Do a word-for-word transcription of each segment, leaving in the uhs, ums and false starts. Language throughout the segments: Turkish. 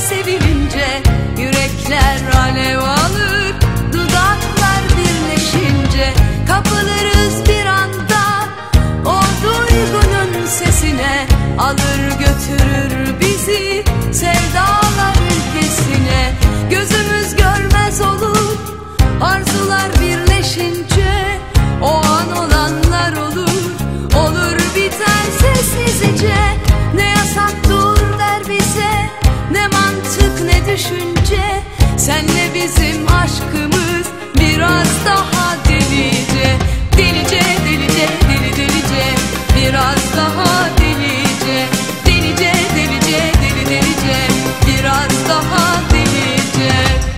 sevilince yürekler alev alır, dudaklar birleşince kapılırız bir anda o duygunun sesine. Alır götürür bizi sevdalar ülkesine. Gözümüz görmez olur arzular birleşince, o an olanlar olur, olur biter sessizce. Ne yasak dur der bize, ne mantık ne düşünce. Senle bizim aşkımız biraz daha delice, delice delice deli delice, biraz daha delice, delice delice deli delice, biraz daha delice.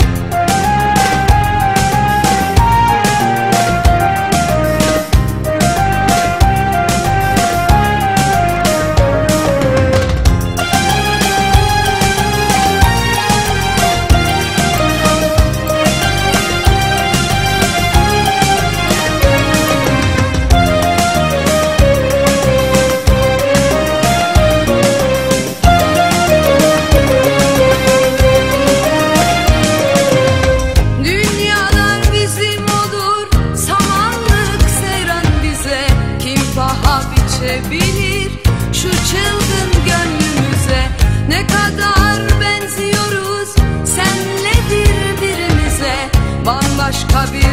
Bilir şu çılgın gönlümüze, ne kadar benziyoruz senle birbirimize. Bambaşka bir